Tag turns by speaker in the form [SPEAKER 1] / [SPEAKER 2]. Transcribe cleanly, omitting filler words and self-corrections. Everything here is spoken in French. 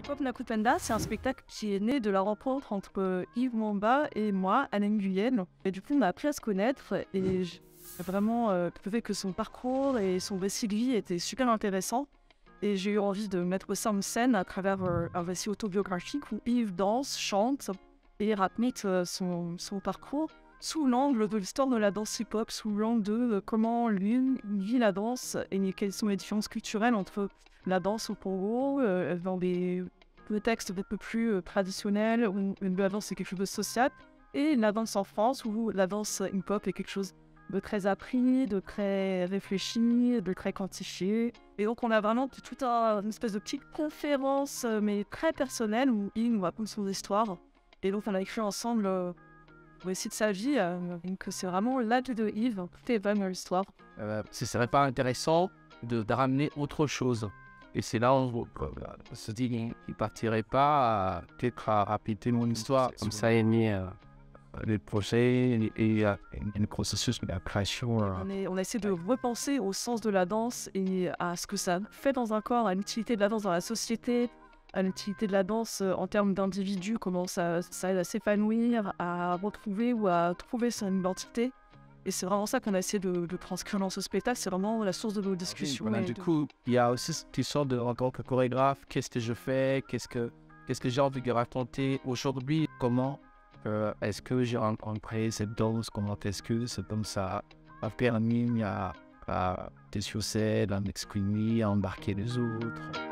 [SPEAKER 1] Hip-Hop Nakupenda, c'est un spectacle qui est né de la rencontre entre Yves Mwamba et moi, Alain Guyenne. Et du coup, on a appris à se connaître et j'ai vraiment trouvé que son parcours et son récit de vie étaient super intéressants. Et j'ai eu envie de mettre ça en scène à travers un récit autobiographique où Yves danse, chante et raconte son parcours sous l'angle de l'histoire de la danse hip-hop, sous l'angle de comment lui vit la danse et quelles sont les différences culturelles entre la danse au Congo, dans des contextes un peu plus traditionnels, où la danse est quelque chose de social, et la danse en France, où la danse hip-hop est quelque chose de très appris, de très réfléchi, de très quantifié. Et donc on a vraiment une espèce de petite conférence, mais très personnelle, où il nous raconte son histoire. Et donc on a écrit ensemble le récit de sa vie, donc c'est vraiment l'âge de Yves, tout est vraiment l'histoire.
[SPEAKER 2] Ce serait pas intéressant de ramener autre chose. Et c'est là où on se dit qu'il partirait pas peut-être à répéter mon histoire. Comme ça, il y a les projets et le processus de la création.
[SPEAKER 1] On essaie de repenser au sens de la danse et à ce que ça fait dans un corps, à l'utilité de la danse dans la société, à l'utilité de la danse en termes d'individu, comment ça aide à s'épanouir, à retrouver ou à trouver son identité. Et c'est vraiment ça qu'on a essayé de transcrire dans ce spectacle, c'est vraiment la source de nos discussions.
[SPEAKER 2] Voilà, du coup, il y a aussi cette histoire de, en tant que chorégraphe, qu'est-ce que je fais, qu'est-ce que j'ai envie de raconter aujourd'hui, comment est-ce que j'ai rencontré cette danse, comment est-ce que cette danse a permis à des succès, à m'exprimer, à embarquer les autres.